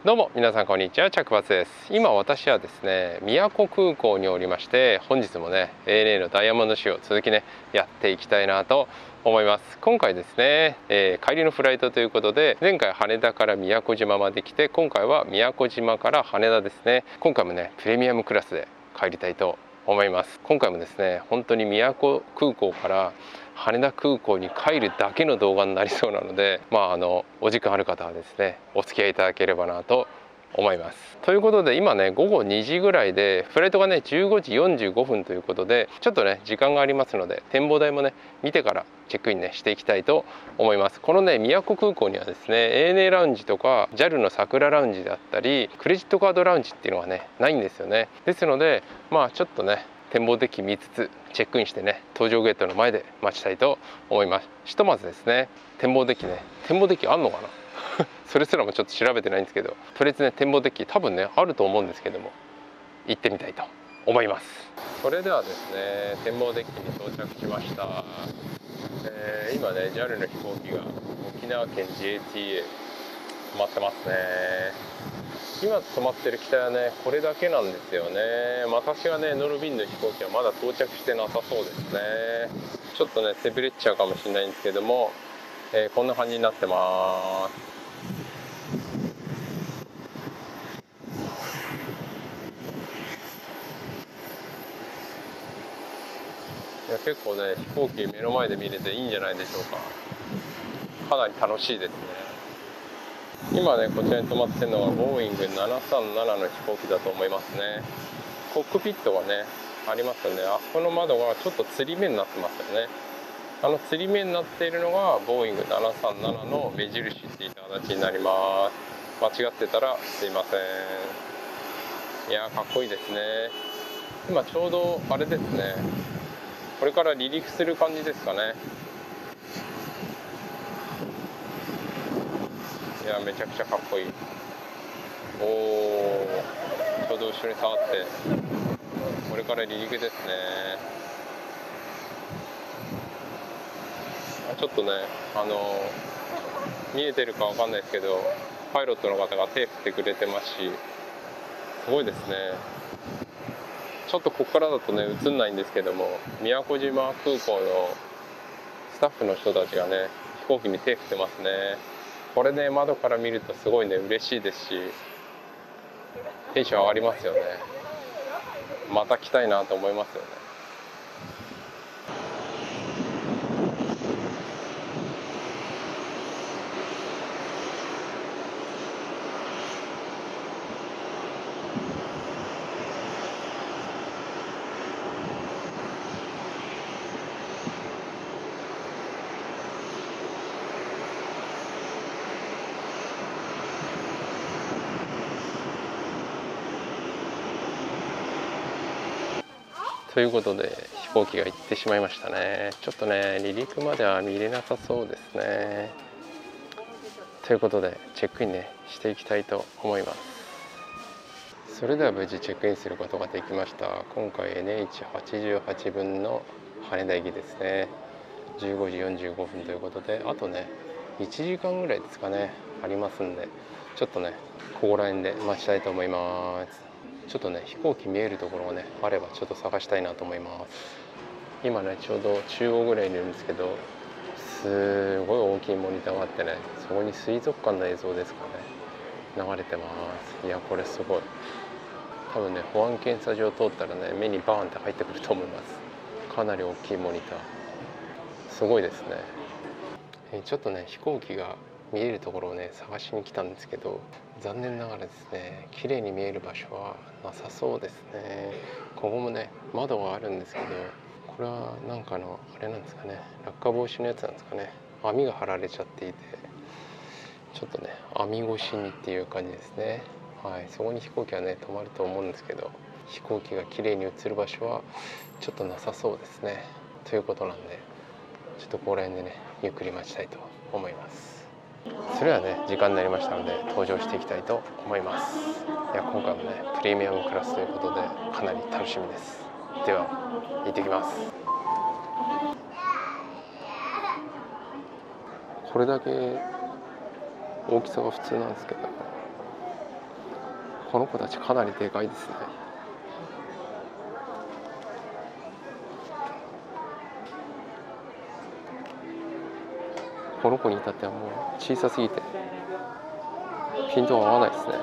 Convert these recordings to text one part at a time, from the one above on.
どうも皆さんこんにちは、着バスです。今私はですね、宮古空港におりまして、本日もね ANA のダイヤモンドシーを続きねやっていきたいなと思います。今回ですね、帰りのフライトということで、前回羽田から宮古島まで来て、今回は宮古島から羽田ですね。今回もねプレミアムクラスで帰りたいと思います。今回もですね、本当に宮古空港から羽田空港に帰るだけの動画になりそうなので、お時間ある方はですねお付き合いいただければなと思います。ということで今ね午後2時ぐらいで、フライトがね15時45分ということで、ちょっとね時間がありますので展望台もね見てからチェックインねしていきたいと思います。このね宮古空港にはですね ANA ラウンジとか JAL の桜ラウンジであったりクレジットカードラウンジっていうのはねないんですよね。ですのでちょっとね展望デッキ見つつチェックインしてね搭乗ゲートの前で待ちたいと思います。ひとまずですね展望デッキあんのかなそれすらもちょっと調べてないんですけど、とりあえずね展望デッキ多分ねあると思うんですけども、行ってみたいと思います。それではですね展望デッキに到着しました。今ね JAL の飛行機が沖縄県 JTA 止まってますね。今止まってる機体はねこれだけなんですよね。私がね乗る便の飛行機はまだ到着してなさそうですね。ちょっとねセブれっちゃうかもしれないんですけども、こんな感じになってます。いや結構ね飛行機目の前で見れていいんじゃないでしょうか。かなり楽しいですね。今ねこちらに止まってるのはボーイング737の飛行機だと思いますね。コックピットがねありますよね。あそこの窓がちょっとつり目になってますよね。あのつり目になっているのがボーイング737の目印っていった形になります。間違ってたらすいません。いやかっこいいですね。今ちょうどあれですね、これから離陸する感じですかね。いやめちゃくちゃかっこいい。おお、ちょうど後ろに下がってこれから離陸ですね。ちょっとね見えてるかわかんないですけど、パイロットの方が手振ってくれてますし、すごいですね。ちょっとここからだとね映んないんですけども、宮古島空港のスタッフの人たちがね飛行機に手振ってますね。これね窓から見るとすごいね嬉しいですし、テンション上がりますよね。また来たいなと思いますよね。ということで飛行機が行ってしまいましたね。ちょっとね離陸までは見れなさそうですね。ということでチェックインねしていきたいと思います。それでは無事チェックインすることができました。今回 NH88 分の羽田行きですね。15時45分ということで、あとね1時間ぐらいですかねありますんで、ちょっとねここら辺で待ちたいと思います。ちょっとね飛行機見えるところがねあればちょっと探したいなと思います。今ねちょうど中央ぐらいにいるんですけど、すごい大きいモニターがあってね、そこに水族館の映像ですかね流れてます。いやこれすごい、多分ね保安検査場通ったらね目にバーンって入ってくると思います。かなり大きいモニター、すごいですね。ちょっとね飛行機が見えるところをね探しに来たんですけど、残念ながらですね綺麗に見える場所はなさそうですね。ここもね窓があるんですけど、これはなんかのあれなんですかね、落下防止のやつなんですかね。網が張られちゃっていて、ちょっとね網越しにっていう感じですね。はい、そこに飛行機はね止まると思うんですけど、飛行機が綺麗に映る場所はちょっとなさそうですね。ということなんでちょっとここら辺でねゆっくり待ちたいと思います。それではね時間になりましたので登場していきたいと思います。いや今回もねプレミアムクラスということでかなり楽しみです。では行ってきます。これだけ大きさが普通なんですけど、 この子たちかなりでかいですね。この子に至ってはもう小さすぎてピントが合わないですね。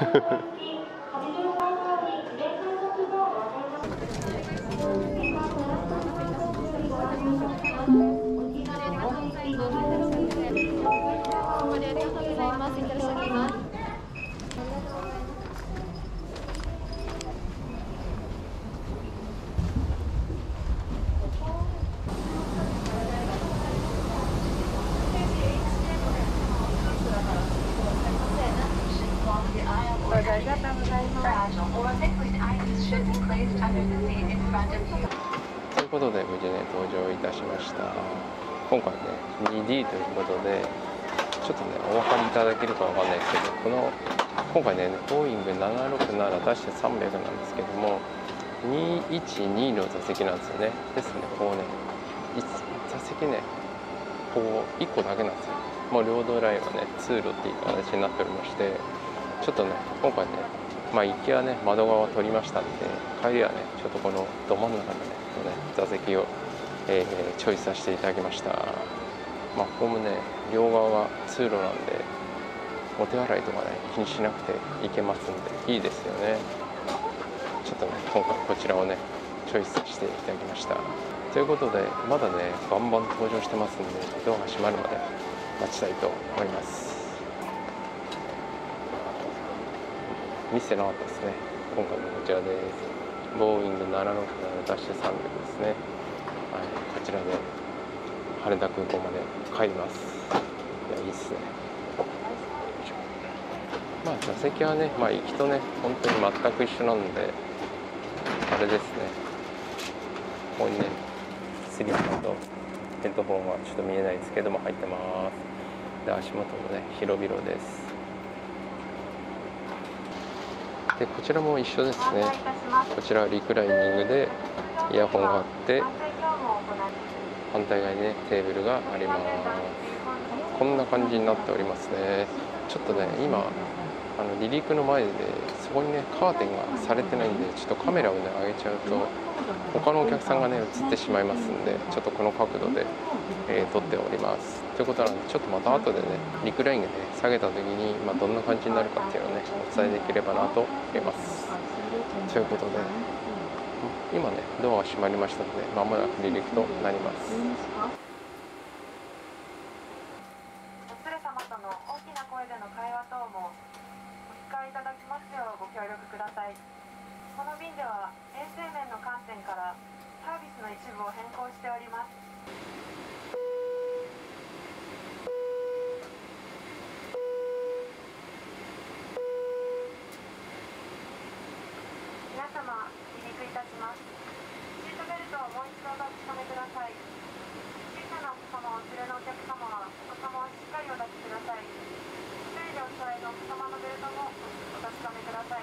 ということで無事ね登場いたしました。今回ね 2D ということでちょっとねお分かりいただけるかわかんないですけど、今回ねボーイング767出して300なんですけども212の座席なんですよね。ですねこうね座席ねこう1個だけなんですよ。もう両ドライはね通路っていう形になっておりまして、ちょっとね今回ね行きはね窓側取りましたんで、帰りはねちょっとこのど真ん中のね座席を、チョイスさせていただきました。ここもね両側が通路なんでお手洗いとかね気にしなくて行けますんでいいですよね。ちょっとね今回こちらをねチョイスさせていただきました。ということでまだねバンバン登場してますんでドアが閉まるまで待ちたいと思います。見せてなかったですね。今回もこちらです。ボーイング767ダッシュ300ですね。はい、こちらで羽田空港まで帰ります。いやいいっすね。座席はね行きとね本当に全く一緒なんであれですね。ここにねスリッパとヘッドホンはちょっと見えないですけども入ってます。で足元もね広々です。でこちらも一緒ですね。こちらはリクライニングでイヤホンがあって反対側にねテーブルがあります。こんな感じになっておりますね。ちょっとね今離陸の前でそこにねカーテンがされてないんでちょっとカメラをね上げちゃうと他のお客さんがね映ってしまいますんで、ちょっとこの角度で、撮っております。ということなんでちょっとまた後でねリクライニングで下げた時に、どんな感じになるかっていうのをねお伝えできればなと思います。ということで今ねドアが閉まりましたのでまもなく離陸となります。 お連れ様との大きな声での会話等もお控えいただきますようご協力ください。この便では衛生面の観点からサービスの一部を変更しております。皆様離陸いたします。シートベルトをもう一度お抱き留めください。小さなお子様をお連れのお客様はお子様をしっかりお抱きください。一人でお座りのお子様のベルトもお確かめください。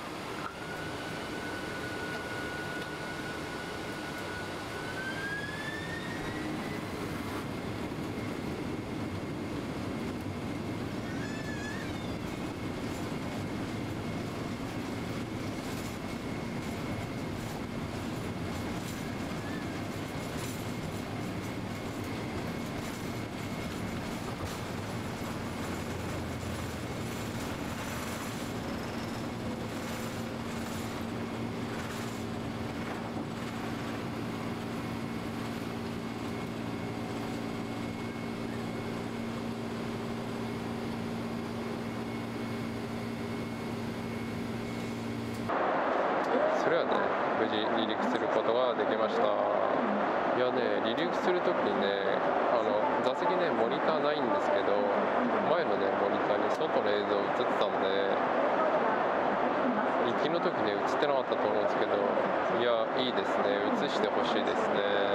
それはね無事離陸することができました。いやね離陸するときにね座席ねモニターないんですけど前のねモニターに外の映像映ってたんで行きの時ね映ってなかったと思うんですけど、いやいいですね、映してほしいですね。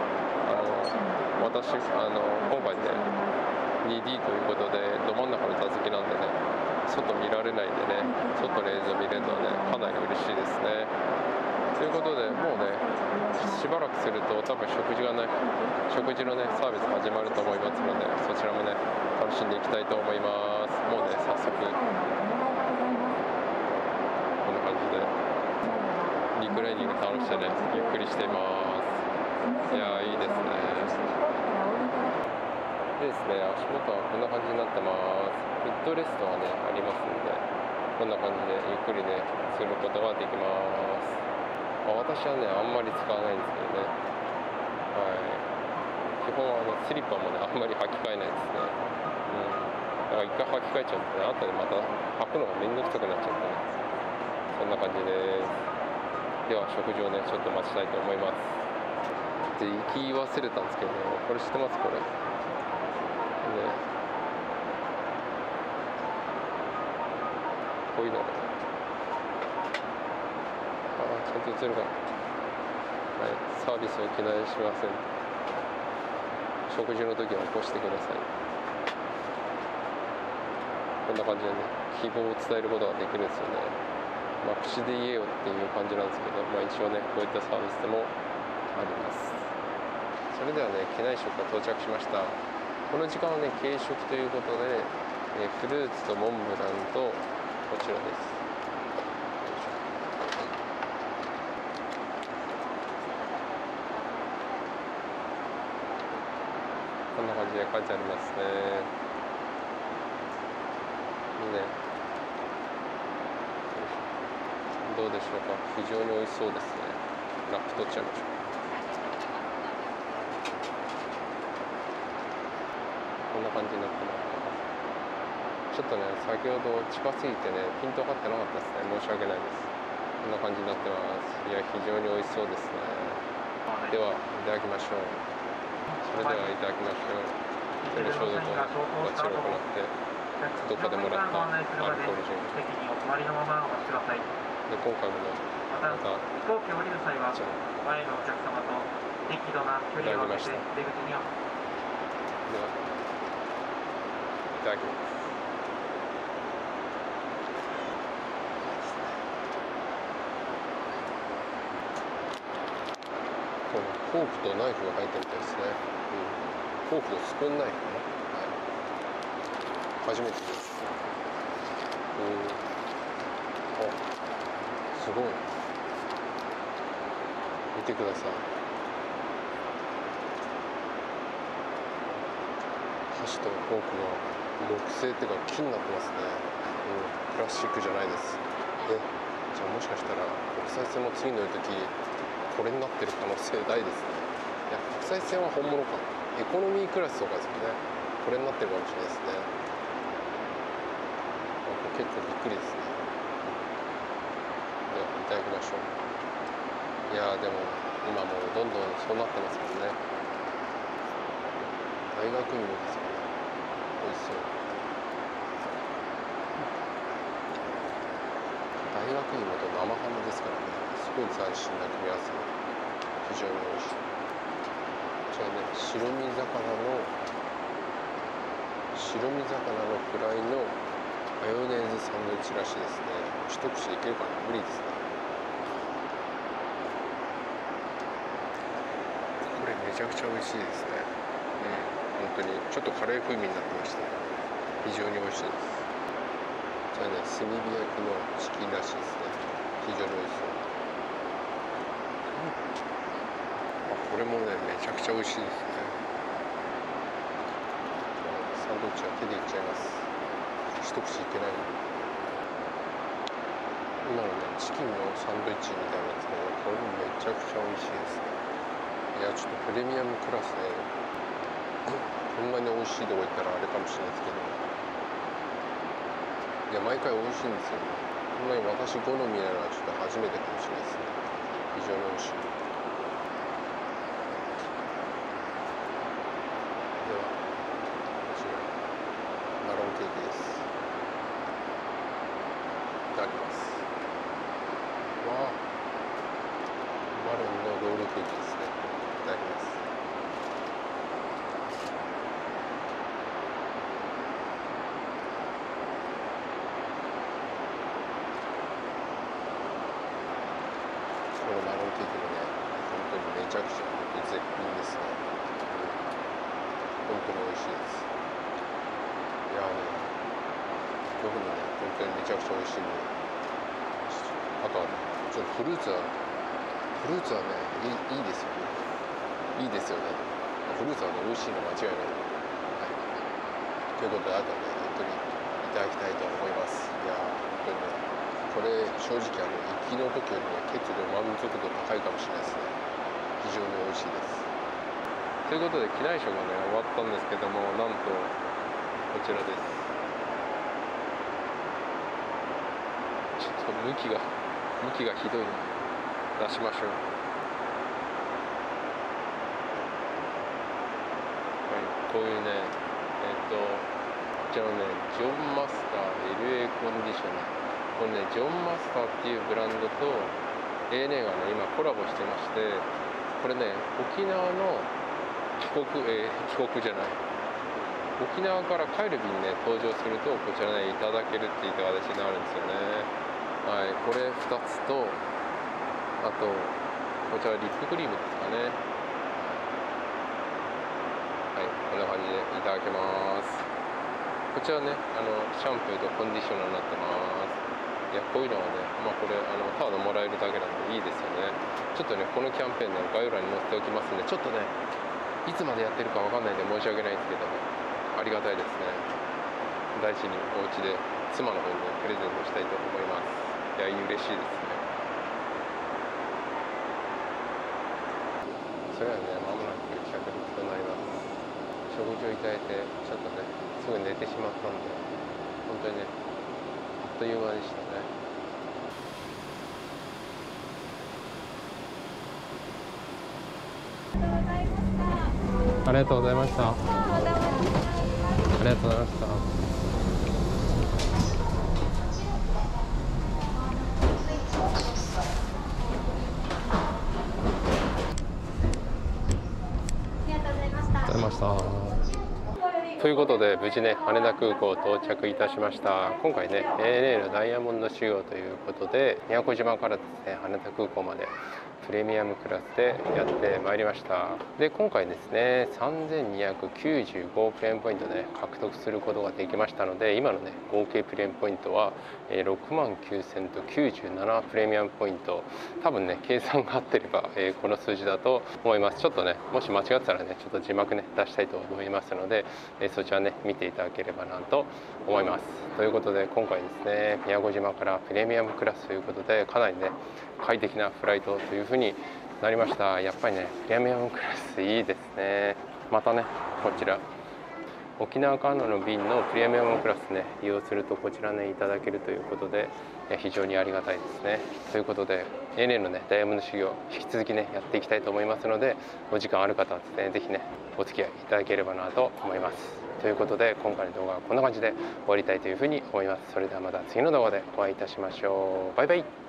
私今回ね 2D ということでど真ん中の座席なんでね外見られないんでね外の映像見れるのはねかなり嬉しいですね。ということでもうねしばらくすると多分食事のねサービス始まると思いますのでそちらもね楽しんでいきたいと思います。もうね早速クライニング楽してね、ゆっくりしています。いやー、いいですね。でですね、足元はこんな感じになってます。フットレストがねありますので、こんな感じでゆっくりねすることができます。私はねあんまり使わないんですけどね、はい、基本はスリッパもねあんまり履き替えないですね。だから一回履き替えちゃってね、後でまた履くのがめんどくさくなっちゃってね、そんな感じです。では食事をねちょっと待ちたいと思います。で、行き忘れたんですけど、これ知ってます？これね、こういうのがね、ちゃんと映るかな、はい、サービスを気にしません。食事の時は起こしてください。こんな感じでね、希望を伝えることができるんですよね。口で言えよっていう感じなんですけど、一応ねこういったサービスでもあります。それではね、機内食が到着しました。この時間はね軽食ということで、フルーツとモンブランとこちらです。こんな感じで書いてありますね。どうでしょうか。非常に美味しそうですね。ラップ取っちゃいましょう。こんな感じになってます。ちょっとね先ほど近すぎてねピント張ってなかったですね。申し訳ないです。こんな感じになってます。いや、非常に美味しそうですね。ではいただきましょう。それではいただきましょう。手の消毒をバッチリ行って、どっかでもらったアルコールジェルで、今回もねまた飛行機を降りる際は前のお客様と適度な距離を空けて出口には。 ではいただきます。フォークとナイフが入ってみたいですね。フォークとスプーンナイフね、初めてです。すごい、見てください。箸とフォークが木製っていうか木になってますね。プラスチックじゃないです。じゃあもしかしたら国際線も次乗るときこれになってる可能性大ですね。いや、国際線は本物か。エコノミークラスとかですよね。これになってるかもしれないですね。結構びっくりですね。ではいただきましょう。いやー、でも今もうどんどんそうなってますもんね。大学芋ですかね。美味しそう。大学芋と生ハムですからね、すごい斬新な組み合わせで非常に美味しい。こちらね、白身魚のフライのマヨネーズサンドイッチらしいですね。一口でいけるかな、無理ですね。これめちゃくちゃ美味しいですね。本当にちょっとカレー風味になってました。非常に美味しいです。じゃあね、炭火焼きのチキンらしいですね。非常に美味しそう。これもねめちゃくちゃ美味しいですね。サンドイッチは手でいっちゃいます。一口いけない。今のねチキンのサンドイッチみたいなんですけど、これもめちゃくちゃ美味しいですね。いや、ちょっとプレミアムクラスで、こんなに美味しいとこ行ったらあれかもしれないですけど、いや毎回美味しいんですよね。こんなに私好みなのはちょっと初めてかもしれないですね。非常に美味しい。ではこちらマロンケーキです。いただきます。わあ、マロンのロールケーキですね。いただきます。このマロンケーキもね、本当にめちゃくちゃ絶品ですね。本当に美味しいです。いやーね、僕もね、本当にめちゃくちゃ美味しいんで、あとはね、ちょっとフルーツはフルーツはねいいですよね。いいですよね。フルーツはね美味しいの間違いない。はい、ということであとはね本当にいただきたいと思います。いや本当にねこれ正直行きの時よりね結構満足度高いかもしれないですね。非常に美味しいです。ということで機内食がね終わったんですけども、なんとこちらです。ちょっと向きがひどいの出しましょう。はい、こういうねこちらのねジョンマスター LA コンディショナー、これねジョンマスターっていうブランドと ANA がね今コラボしてまして、これね沖縄の帰国じゃない、沖縄から帰る便にね登場するとこちらねいただけるっていう形になるんですよね。はい、これ2つと、あとこちらリップクリームですかね。はい、こんな感じでいただけます。こちらねシャンプーとコンディショナーになってます。いやこういうのはね、これただもらえるだけなんでいいですよね。ちょっとねこのキャンペーンね概要欄に載せておきますんで、ちょっとねいつまでやってるかわかんないんで申し訳ないんですけども、ありがたいですね。大事にお家で妻の方にねプレゼントしたいと思います。いや嬉しいですね。それはね間もなく着陸となります。食事をいただいてちょっとねすぐ寝てしまったんで、本当にねあっという間でしたね。ありがとうございました。ありがとうございました。ということで無事ね羽田空港到着いたしました。今回ね ANA のダイヤモンド仕様ということで宮古島からですね羽田空港までプレミアムクラスでやってまいりました。で今回ですね3295プレミアムポイントね獲得することができましたので、今のね合計プレミアムポイントは69097プレミアムポイント、多分ね計算が合ってればこの数字だと思います。ちょっとねもし間違ってたらねちょっと字幕ね出したいと思いますのでそちらね見ていただければなと思います。ということで今回ですね宮古島からプレミアムクラスということでかなりね快適なフライトというふうになりました。やっぱりねプレミアムクラスいいですね。またねこちら沖縄からの便のプレミアムクラスね利用するとこちらねいただけるということで非常にありがたいですね。ということで ANA のねダイヤモンド修行引き続きねやっていきたいと思いますので、お時間ある方はですね是非ねお付き合いいただければなと思います。ということで今回の動画はこんな感じで終わりたいというふうに思います。それではまた次の動画でお会いいたしましょう。バイバイ。